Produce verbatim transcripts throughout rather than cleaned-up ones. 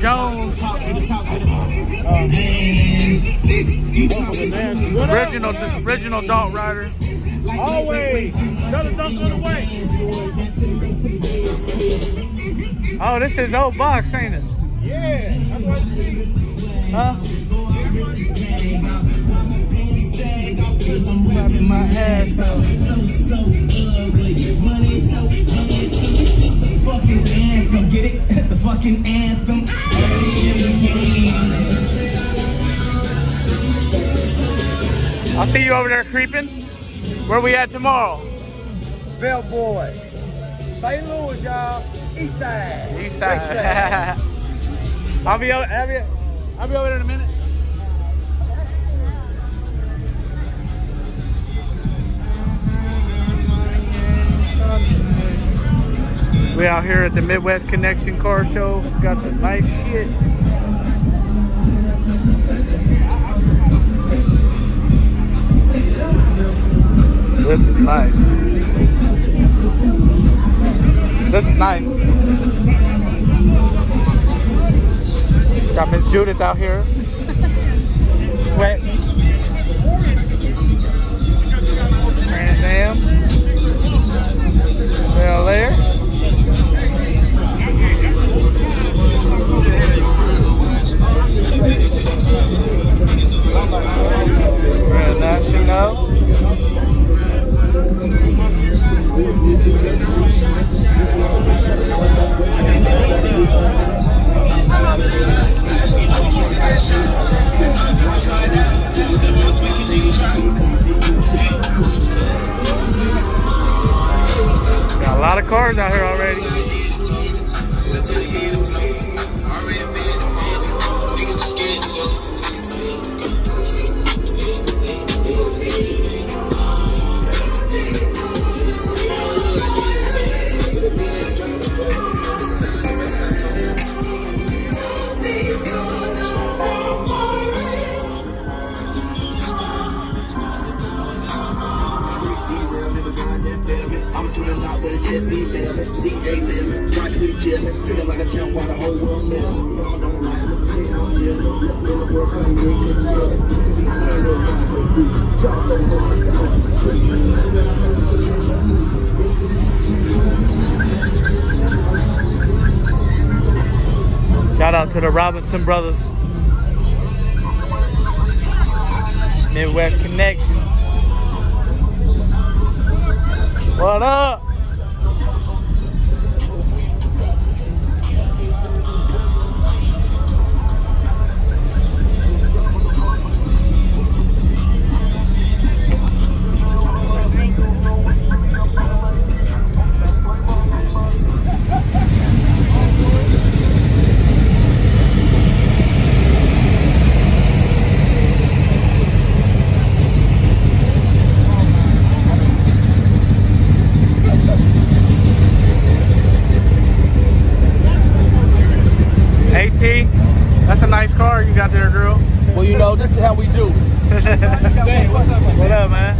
Jones. Original, original dog rider. Always. Tell the dunk on the way. Oh, this is old box, ain't it? Yeah. That's what huh? I'm wrapping my ass up. Fucking anthem, get it? The fucking anthem. I'll see you over there creeping. Where we at tomorrow? Bellboy. Saint Louis, y'all. East side. East side. I'll be over. I'll be, I'll be over there in a minute. We out here at the Midwest Connection car show. Got some nice shit. This is nice. This is nice. Got Miss Judith out here. Sweat. Trans Am. They're there. International. Got a lot of cars out here already. I'm tuning out with a jet D limit, D J limit, try to be chillin', chillin' like a champ while the whole world livin'. No, I don't like it, I'm chillin', in the world, I'm getting chillin'. Shout out to the Robinson brothers. Midwest Connection. What up? That's a nice car you got there, girl. Well, you know, this is how we do. What up, man?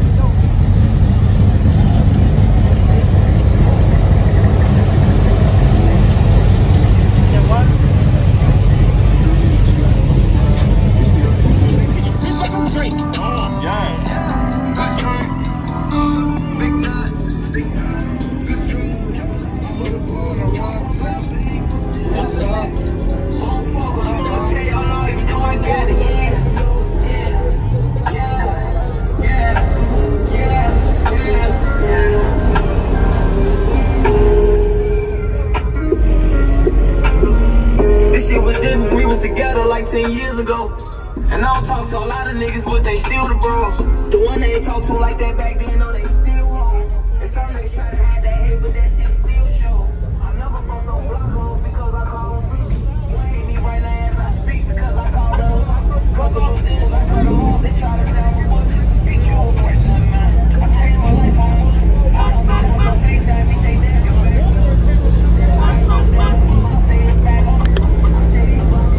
ten years ago. And I don't talk to a lot of niggas, but they still the bros. The one they talk to like that back then, know they still hoes. And some niggas try to hide that hate, but that shit still show. I'm never from no block hoes because I call them free. You hate me right now as I speak because I call those. Couple of shit, I cut them off, they try to sound me with it. Bitch, you a person of mine. I changed my life on it. I don't know what my face had me say damn, you better. I ain't no damn, I say it back on. I say it back on.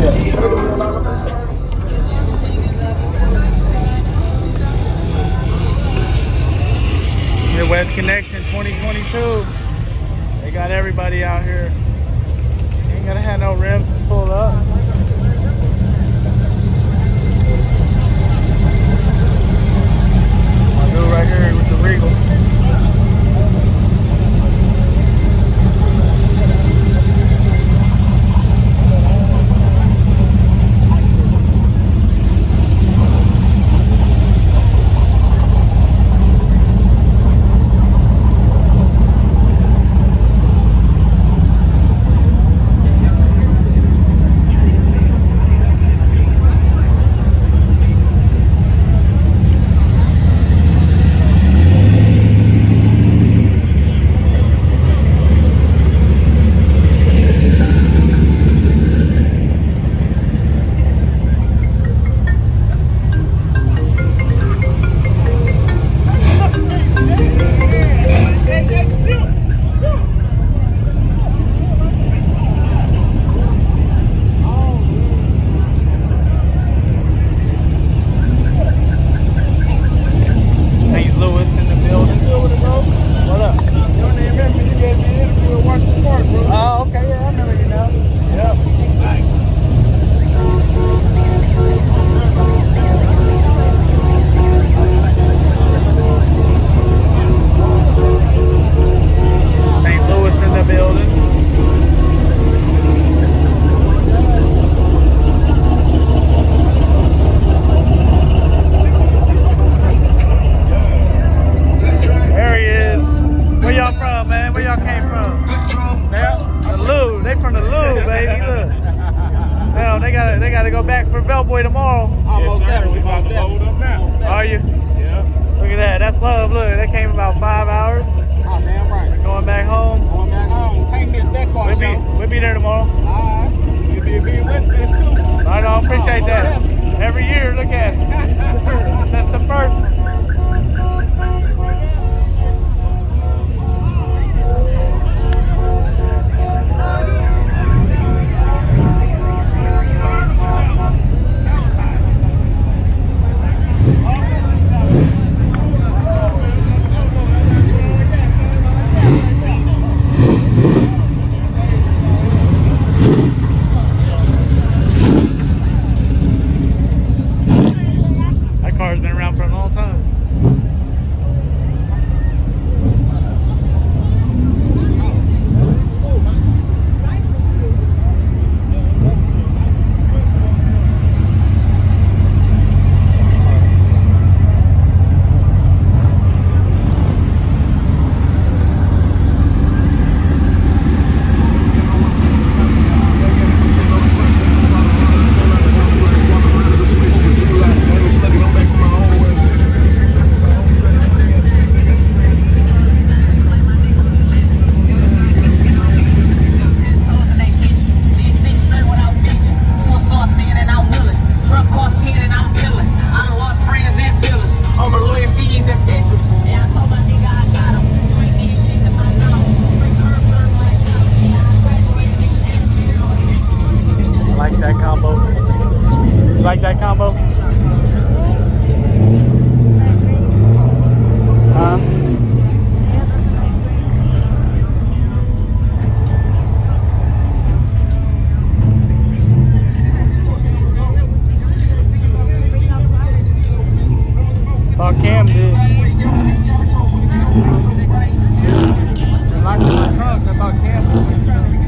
Midwest Connection twenty twenty-two. They got everybody out here. Ain't gonna have no rims to pull up. My dude right here with the Regal.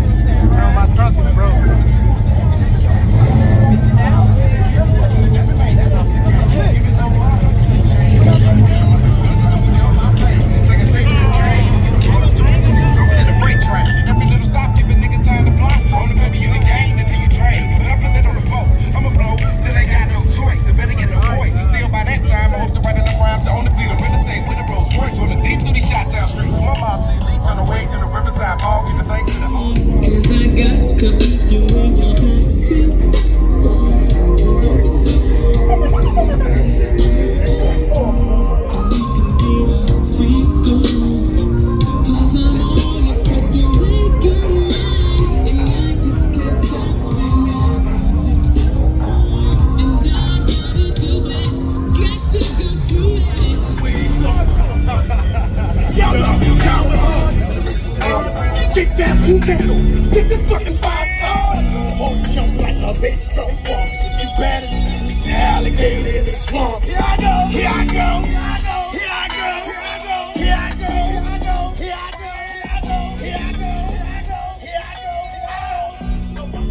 My trunk is broke. battle. Pick the fucking five star. Whole jump like a bitch so far. You better than the alligator in the swamp. Here I go, here I go, here I go, here I go, here I go, here I go, here I go, here I go, here I go, here I go, here I go, here I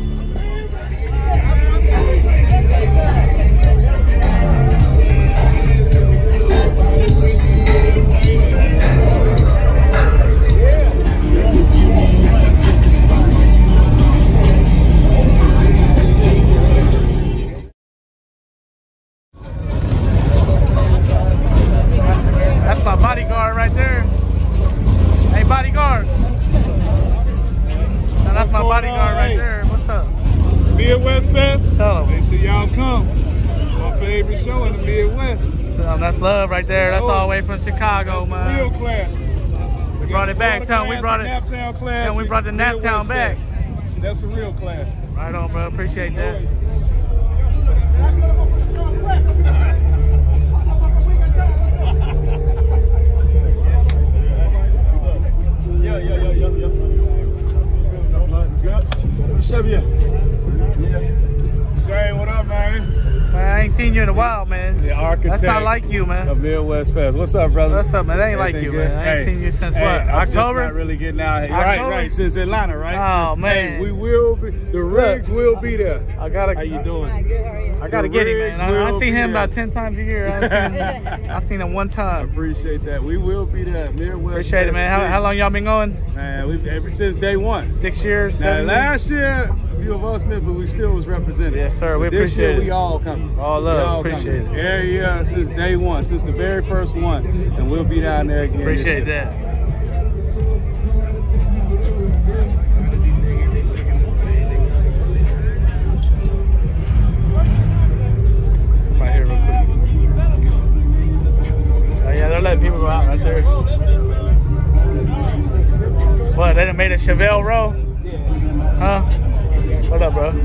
That's my bodyguard right there. Hey, bodyguard. Now, that's my bodyguard right there. What's up? Midwest Fest. Tell him. Make sure y'all come. My favorite show in the Midwest. Tell him that's love right there. That's Oh, all the way from Chicago, That's man. real class. We brought it back. Tell him we brought it. Naptown class. Yeah, we brought the Naptown back. That's a real class. Right on, bro. Appreciate that. Yeah, yeah, yeah, yeah, yeah. Good. What's up, yeah? Yeah. Shane, what up, man? Man, I ain't seen you in a while, man. The architect. That's not like you, man. Of Midwest Fest. What's up, brother? What's up, man? That ain't like Everything you, good? man. I ain't Hey, seen you since hey, what? I'm October? Just not really getting out here. Right, October? right. Since Atlanta, right? Oh, man. Hey, we will be. The rigs will be there. I gotta. How you doing? I gotta The get him, rigs man. I, I will see be him there. about ten times a year. I seen him, I seen him one I time. appreciate that. We will be there. Midwest. Appreciate it, man. How, how long y'all been going? Man, we've ever since day one. Six years? Now seven years? last year, a few of us missed, but we still was represented. Yes, sir. We But this appreciate year, it. we all coming. All We love. all Appreciate coming. it. Every year since day one, since the very first one, and we'll be down there again. this Appreciate year. that. Right here, real quick. Oh, yeah, they're letting people go out right there. What, they done made a Chevelle row? Huh? What up, bro?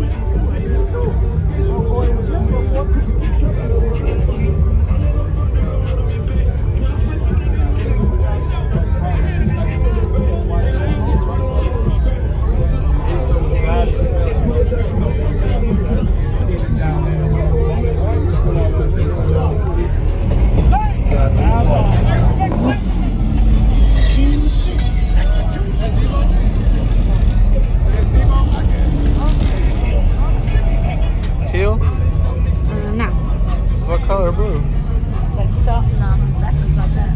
Teal? Uh, no. What color blue? Like soft, no. That's not that.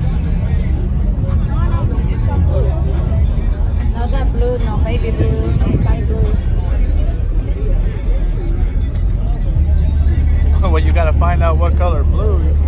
No, that blue, no baby blue, no sky blue. Well, you gotta find out what color blue.